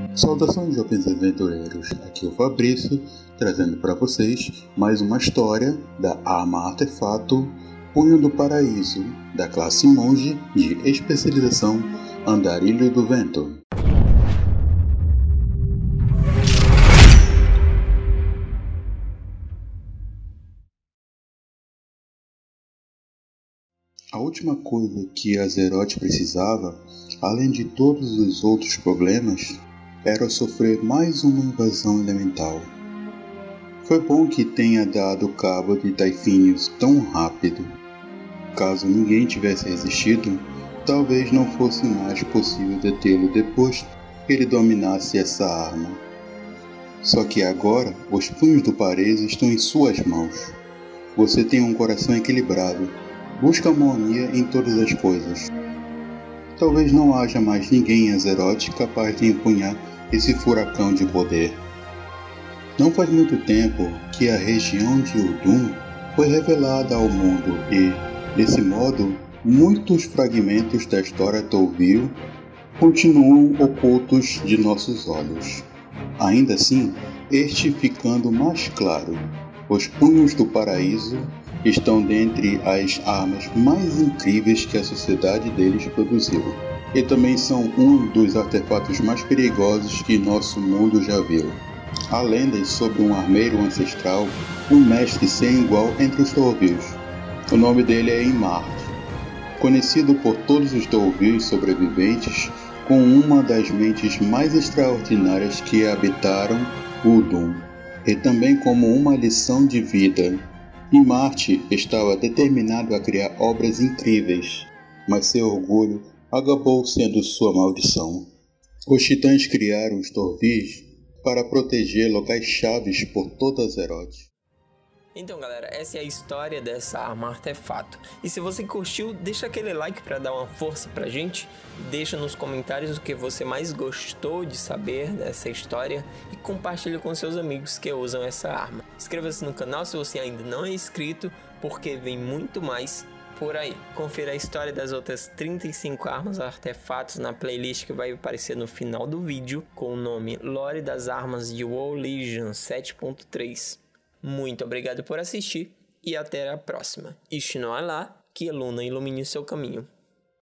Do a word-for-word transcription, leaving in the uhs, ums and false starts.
Saudações, jovens aventureiros, aqui é o Fabrício, trazendo para vocês mais uma história da arma artefato Punho do Paraíso, da classe Monge de especialização Andarilho do Vento. A última coisa que Azeroth precisava, além de todos os outros problemas, era sofrer mais uma invasão elemental. Foi bom que tenha dado cabo de Typhinius tão rápido. Caso ninguém tivesse resistido, talvez não fosse mais possível detê-lo depois que ele dominasse essa arma. Só que agora, os punhos do Paraíso estão em suas mãos. Você tem um coração equilibrado. Busca harmonia em todas as coisas. Talvez não haja mais ninguém em Azeroth capaz de empunhar esse furacão de poder. Não faz muito tempo que a região de Uldum foi revelada ao mundo e, desse modo, muitos fragmentos da história Tolvil continuam ocultos de nossos olhos. Ainda assim, este ficando mais claro, os punhos do paraíso estão dentre as armas mais incríveis que a sociedade deles produziu, e também são um dos artefatos mais perigosos que nosso mundo já viu. Há lendas sobre um armeiro ancestral, um mestre sem igual entre os Tolvils. O nome dele é Imart, conhecido por todos os Tolvils sobreviventes como uma das mentes mais extraordinárias que habitaram Uldum, e também como uma lição de vida. Imart estava determinado a criar obras incríveis, mas seu orgulho acabou sendo sua maldição. Os titãs criaram os Tolvis para proteger locais chaves por toda Azeroth. Então galera, essa é a história dessa arma artefato. E se você curtiu, deixa aquele like para dar uma força pra gente. Deixa nos comentários o que você mais gostou de saber dessa história e compartilha com seus amigos que usam essa arma. Inscreva-se no canal se você ainda não é inscrito, porque vem muito mais por aí. Confira a história das outras trinta e cinco armas artefatos na playlist que vai aparecer no final do vídeo, com o nome Lore das Armas de WoW Legion sete ponto três. Muito obrigado por assistir e até a próxima. Ishnoalá, que a luna ilumine o seu caminho.